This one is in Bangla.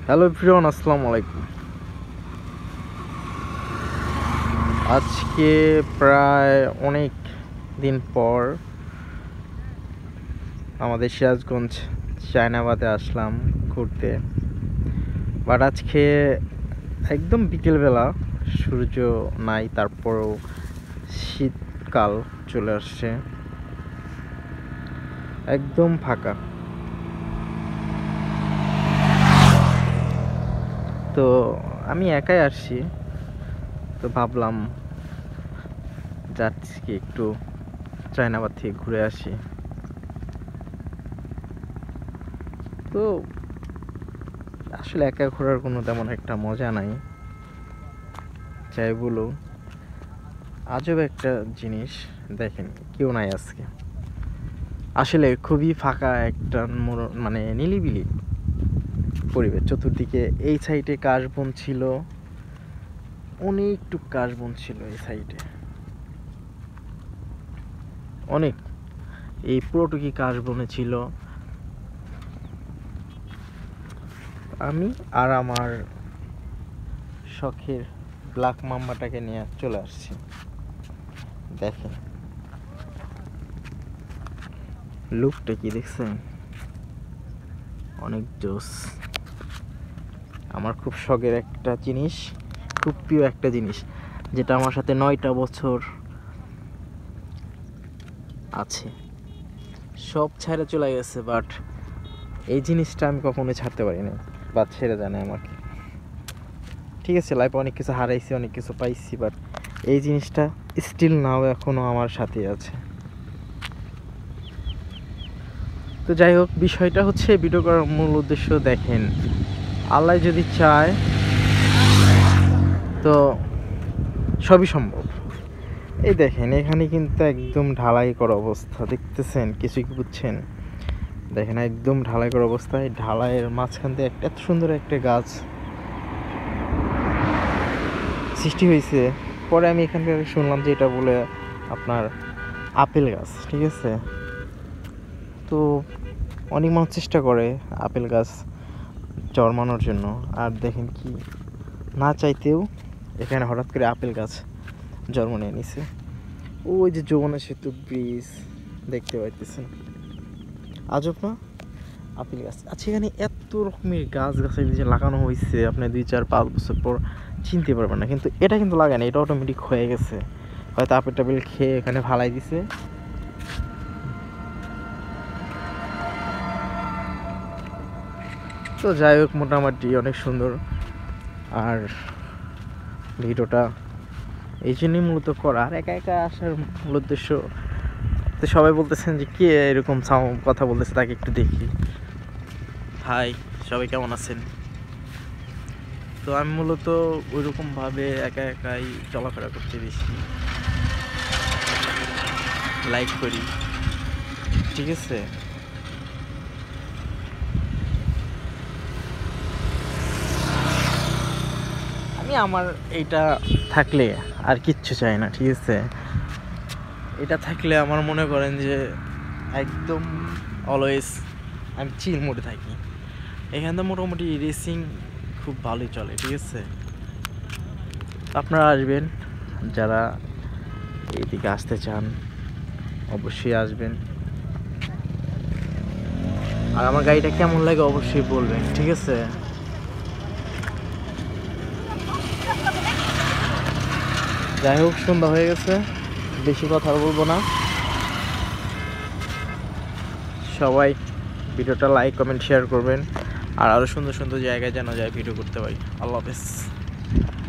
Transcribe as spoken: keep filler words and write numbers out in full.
হ্যালো এভরিওয়ান, আসসালামু আলাইকুম। আজকে প্রায় অনেক দিন পর আমাদের সিরাজগঞ্জ চায়নাবাদে আসলাম ঘুরতে। বাট আজকে একদম বিকেলবেলা, সূর্য নাই, তারপরও শীতকাল চলে আসছে, একদম ফাঁকা। তো আমি একাই আসছি, তো ভাবলাম যাচ্ছি একটু চায়নাবাদ থেকে ঘুরে আসি। তো আসলে একা ঘোরার কোনো তেমন একটা মজা নাই, যাই বলো আজব একটা জিনিস। দেখেন, কেউ নাই আজকে, আসলে খুবই ফাঁকা একটা মানে নিলিবিলি পরিবেশ। চতুর্দিকে এই সাইডে কাশবন ছিল, অনেকটুক কাশবন ছিল এই সাইডে, অনেক, এই পুরোটুকি কাশবনে ছিল। আমি আর আমার শখের ব্ল্যাক মাম্বাটাকে নিয়ে চলে আসছি। দেখেন লুকটা কি দেখছেন, অনেক জোস। আমার খুব শখের একটা জিনিস, খুব প্রিয় একটা জিনিস, যেটা আমার সাথে নয়টা বছর আছে, সব ছেড়ে চলে গেছে, বাট এই জিনিসটা আমি কখনোই ছাড়তে পারি না, বা ছেড়ে যায় না আমাকে। ঠিক আছে, লাইফে অনেক কিছু হারাইছি, অনেক কিছু পাইছি, বাট এই জিনিসটা স্টিল নাও এখনও আমার সাথে আছে। তো যাই হোক, বিষয়টা হচ্ছে ভিডিও করার মূল উদ্দেশ্য, দেখেন আল্লাহ যদি চায় তো সবই সম্ভব। এই দেখেন এখানে কিন্তু একদম ঢালাই করা অবস্থা, দেখতেছেন কিছু কি বুঝছেন? দেখেন একদম ঢালাই করা অবস্থায়, ঢালাইয়ের মাঝখান দিয়ে একটা এত সুন্দর একটা গাছ সৃষ্টি হয়েছে। পরে আমি এখান থেকে শুনলাম যে এটা বলে আপনার আপেল গাছ, ঠিক আছে। তো অনেক মানুষ চেষ্টা করে আপেল গাছ জন্মানোর জন্য, আর দেখেন কি না চাইতেও এখানে হঠাৎ করে আপেল গাছ জন্ম নিয়ে নিছে। ওই যে যমুনা সেতু ব্রিজ দেখতে পাইতেছেন, আজব না? আপেল গাছ আচ্ছা, এখানে এত রকমের গাছ গাছালি যে লাগানো হয়েছে, আপনি দুই চার পাঁচ বছর পর চিনতে পারবেন না, কিন্তু এটা কিন্তু লাগায় না, এটা অটোমেটিক হয়ে গেছে, হয়তো আপেল টাপেল খেয়ে এখানে ফালাই দিছে। তো যাই হোক, মোটামুটি অনেক সুন্দর। আর ভিডিওটা এই জন্যই মূলত করা, আর একা একা আসার মূল উদ্দেশ্য, তো সবাই বলতেছেন যে কে এরকম সাউন্ড কথা বলতেছে, তাকে একটু দেখি। হাই, সবাই কেমন আছেন? তো আমি মূলত ওইরকমভাবে একা একাই চলাফেরা করতে বেশি লাইক করি, ঠিক আছে। আমি আমার এইটা থাকলে আর কিচ্ছু চাই না, ঠিক আছে। এটা থাকলে আমার মনে করেন যে একদম অলওয়েজ আমি চিল মোডে থাকি। এখানে তো মোটামুটি রেসিং খুব ভালোই চলে, ঠিক আছে। আপনারা আসবেন, যারা এইদিকে আসতে চান অবশ্যই আসবেন। আর আমার গাড়িটা কেমন লাগে অবশ্যই বলবেন, ঠিক আছে। যাই হোক, সন্ধ্যা হয়ে গেছে, বেশি কথা বলবো না। সবাই ভিডিওটা লাইক কমেন্ট শেয়ার করবেন, আর আরও সুন্দর সুন্দর জায়গায় যেন যায় ভিডিও করতে পারি। আল্লাহ হাফেজ।